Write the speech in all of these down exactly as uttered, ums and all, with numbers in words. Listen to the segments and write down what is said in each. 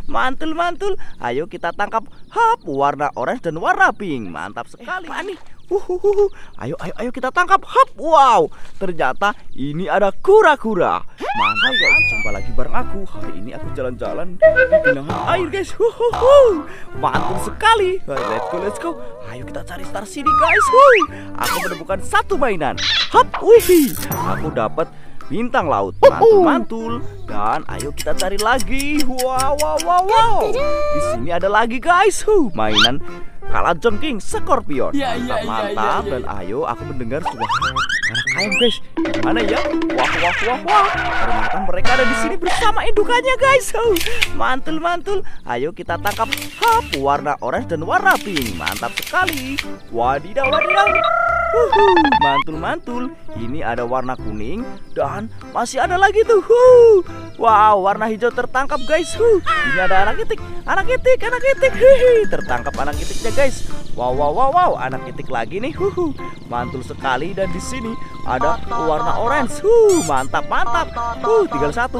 Mantul-mantul. Ayo kita tangkap. Hap, warna orange dan warna pink. Mantap sekali. Eh, nih. Uhuhuhu. Ayo, ayo, ayo kita tangkap. Hap, wow. Ternyata ini ada kura-kura. Mantap guys. Jumpa lagi bareng aku. Hari ini aku jalan-jalan di genangan air guys. Uhuhu. Mantul sekali. Let's go, let's go. Ayo kita cari Star City guys. Huh. Aku menemukan satu mainan. Hap, wih. Aku dapat bintang laut, mantul-mantul, dan ayo kita cari lagi. Wow, wow, wow, wow. Di sini ada lagi guys, huh, mainan kalajengking Scorpion. Ya, ya, mantap, ya, mantap. ya, ya, Dan ayo aku mendengar suara anak ayam guys. Gimana ya? Wah, wah, wah, wah. Ternyata mereka ada di sini bersama indukannya guys. Huh, mantul, mantul. Ayo kita tangkap. Hap, warna orange dan warna pink. Mantap sekali. Wadidaw, wadidaw. Uhuh, mantul-mantul. Ini ada warna kuning dan masih ada lagi tuh. Huh. Wow, warna hijau tertangkap guys. Huh. Ini ada anak itik, anak itik, anak itik. Hihi, tertangkap anak itiknya guys. Wow, wow, wow, wow, anak itik lagi nih. Huh. Mantul sekali. Dan di sini ada warna orange. Huh, mantap, mantap. Huh, tinggal satu.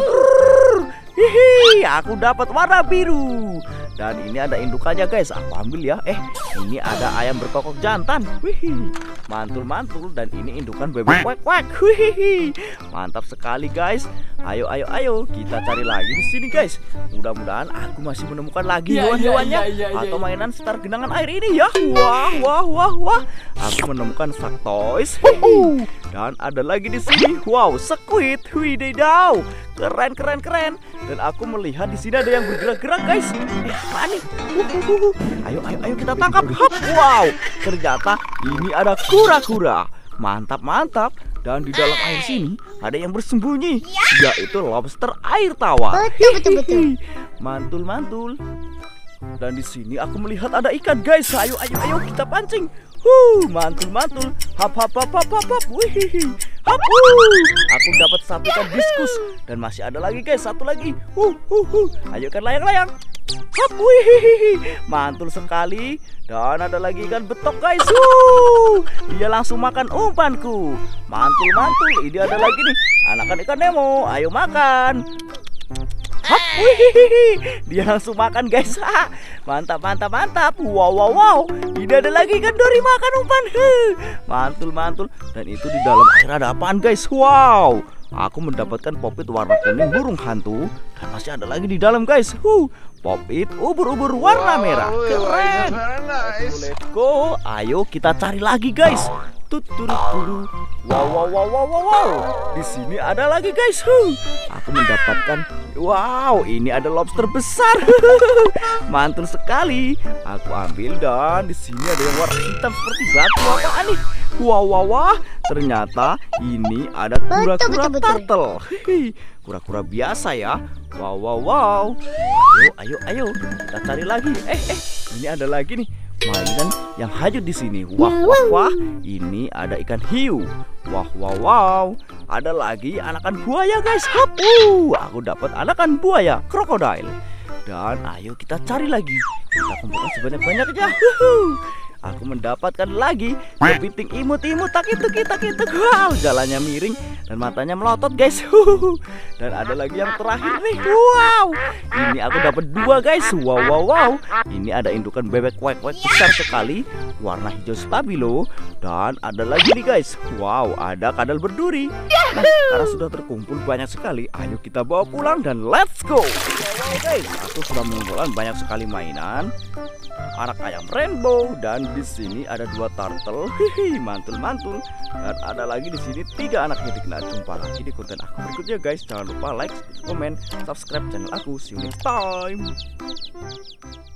Hihi, aku dapat warna biru. Dan ini ada indukannya guys. Aku ambil ya. Eh, ini ada ayam berkokok jantan. Wih, mantul-mantul. Dan ini indukan bebek kuek-kuek. Wih, mantap sekali guys. Ayo, ayo, ayo. Kita cari lagi di sini guys. Mudah-mudahan aku masih menemukan lagi Ya, hewan-hewannya ya, ya, ya, ya, atau ya. mainan sekitar genangan air ini ya. Wah, wah, wah, wah. Aku menemukan Shark Toys. Dan ada lagi di sini. Wow, squid. Wididaw. Keren, keren, keren. Dan aku melihat di sini ada yang bergerak-gerak guys. Eh, apa nih? Uhuhuhu. Ayo, ayo, ayo kita tangkap. Hap, wow. Ternyata ini ada kura-kura. Mantap, mantap. Dan di dalam air sini ada yang bersembunyi, yaitu lobster air tawar. Betul, betul, betul. Mantul, mantul. Dan di sini aku melihat ada ikan guys. Ayo, ayo, ayo kita pancing. Huh, mantul, mantul. Hap, hap, hap, hap, hap, hap. Wih, hap, uh. Aku dapat satu ikan diskus. Dan masih ada lagi guys, satu lagi. Huh, huh, huh. Ayo ikan layang-layang. Hap, wih, mantul sekali. Dan ada lagi ikan betok guys. Huh, dia langsung makan umpanku. Mantul, mantul. Ini ada lagi nih, anakan ikan Nemo. Ayo makan. Hap, wih, dia langsung makan guys. Mantap, mantap, mantap. Wow, wow, wow. Ini ada lagi ikan dori makan umpan. Mantul, mantul. Dan itu di dalam air ada apaan guys? Wow, aku mendapatkan popit warna kuning burung hantu. Dan masih ada lagi di dalam guys. Huh, popit ubur-ubur warna merah. Keren. Let's go. Ayo kita cari lagi guys. Tuturu. Wow, wow, wow, wow, wow, wow. Di sini ada lagi guys. Huh. Aku mendapatkan. Wow, ini ada lobster besar. Mantul sekali. Aku ambil dan di sini ada yang warna hitam seperti batu. Apaan nih? Wow, wow, wow. Ternyata ini ada kura-kura turtle. Kura-kura biasa ya. Wow, wow, wow. Ayo, ayo, ayo. Kita cari lagi. Eh, eh. Ini ada lagi nih mainan yang hanyut di sini. Wah, wah, wah. Ini ada ikan hiu. Wah, wow, wow. Ada lagi anakan buaya guys. Hap, uh, aku dapat anakan buaya krokodil. Dan ayo kita cari lagi. Kita kumpulkan sebanyak-banyaknya. Aku mendapatkan lagi kepiting imut-imut tak itu kita kita wow, jalannya miring dan matanya melotot guys. Dan ada lagi yang terakhir nih. Wow, ini aku dapat dua guys. Wow, wow, wow. Ini ada indukan bebek kuek-kuek besar sekali, warna hijau stabilo. Dan ada lagi nih guys. Wow, ada kadal berduri. Nah, karena sudah terkumpul banyak sekali, ayo kita bawa pulang dan let's go. Wow, guys, aku sudah mengumpulkan banyak sekali mainan. Anak ayam rainbow dan di sini ada dua turtle. Hihi, mantul-mantul. Dan ada lagi di sini tiga anak itik. Nah, jumpa lagi di konten aku berikutnya guys. Jangan lupa like, comment, subscribe channel aku. See you next time.